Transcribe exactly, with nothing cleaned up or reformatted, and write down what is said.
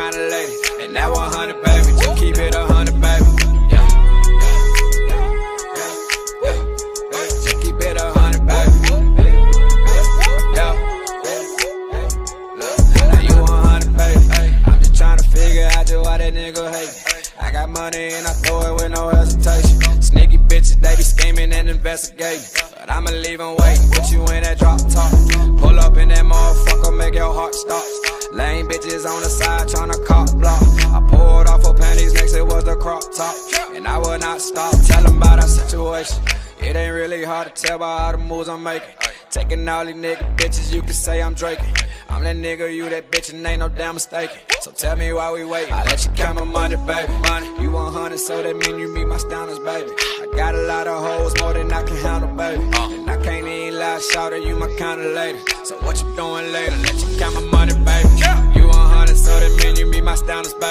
kind of lady. And that one hundred, baby, just keep it a hundred, baby. Yeah, yeah, yeah, yeah. Just keep it a hundred, baby. Yeah, now you one hundred, baby. I'm just trying to figure out just why that nigga hate. I got money and I throw it with no hesitation. Sneaky bitches, they be scheming and investigating, but I'ma leave them waiting. Put you in that drop top, pull up in that motherfucker, make your heart stop. Lame bitches on the side tryna cop block. I pulled off her panties, next it was the crop top, and I will not stop. Tell them about our situation. It ain't really hard to tell by all the moves I'm making. Taking all these nigga bitches, you can say I'm draking. I'm that nigga, you that bitch, and ain't no damn mistaken. So tell me why we waiting. I let you count my money, baby. Money, you one hundred, so that mean you meet my standards, baby. I got a lot of hoes, more than I can handle, baby. And I can't even lie, shout at you my kind of lady. So what you doing later? Let you count my money, baby. You one hundred, so that mean you meet my standards, baby.